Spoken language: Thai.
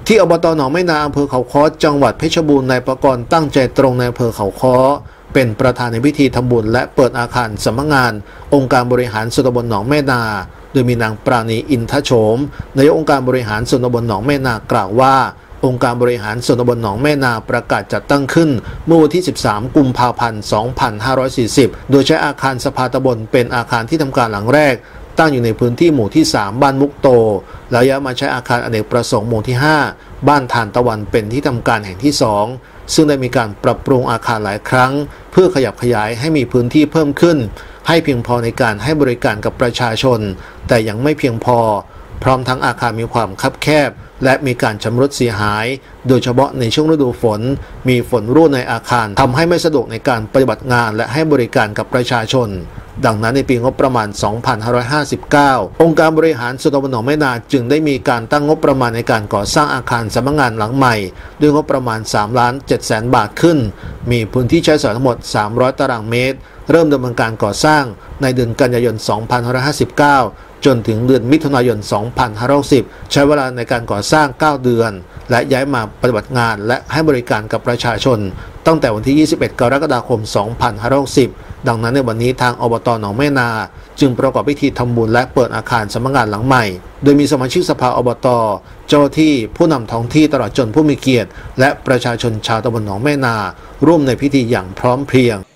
ที่อบต.หนองแม่นาอำเภอเขาค้อจังหวัดเพชรบูรณ์นายประกรณ์ตั้งใจตรงในอำเภอเขาค้อเป็นประธานในพิธีทำบุญและเปิดอาคารสำนักงานองค์การบริหารส่วนตำบลหนองแม่นาโดยมีนางปราณีอินทโฉมนายกองค์การบริหารส่วนตำบลหนองแม่นากล่าวว่าองค์การบริหารส่วนตำบลหนองแม่นาประกาศจัดตั้งขึ้นเมื่อวันที่ 13 กุมภาพันธ์ 2540 โดยใช้อาคารสภาตำบลเป็นอาคารที่ทำการหลังแรกตั้งอยู่ในพื้นที่หมู่ที่ 3 บ้านมุกโตแล้วย้ายมาใช้อาคารอเนกประสงค์หมู่ที่ 5 บ้านทานตะวันเป็นที่ทำการแห่งที่ 2 ซึ่งได้มีการปรับปรุงอาคารหลายครั้งเพื่อขยับขยายให้มีพื้นที่เพิ่มขึ้นให้เพียงพอในการให้บริการกับประชาชนแต่ยังไม่เพียงพอพร้อมทั้งอาคารมีความคับแคบและมีการชำรุดเสียหายโดยเฉพาะในช่วงฤดูฝนมีฝนรั่วในอาคารทำให้ไม่สะดวกในการปฏิบัติงานและให้บริการกับประชาชนดังนั้นในปีงบประมาณ 2559 องค์การบริหารส่วนตำบลหนองแม่นาจึงได้มีการตั้งงบประมาณในการก่อสร้างอาคารสำนักงานหลังใหม่ด้วยงบประมาณ 3,700,000 บาทขึ้นมีพื้นที่ใช้สอยทั้งหมด 300 ตารางเมตรเริ่มดำเนินการก่อสร้างในเดือนกันยายน 2559 จนถึงเดือนมิถุนายน 2560 ใช้เวลาในการก่อสร้าง 9 เดือนและย้ายมาปฏิบัติงานและให้บริการกับประชาชนตั้งแต่วันที่ 21 กรกฎาคม 2560 ดังนั้นในวันนี้ทางอบต.หนองแม่นาจึงประกอบพิธีทำบุญและเปิดอาคารสำนักงานหลังใหม่โดยมีสมาชิกสภาอบต.เจ้าหน้าที่ผู้นำท้องที่ตลอดจนผู้มีเกียรติและประชาชนชาวตำบลหนองแม่นาร่วมในพิธีอย่างพร้อมเพรียง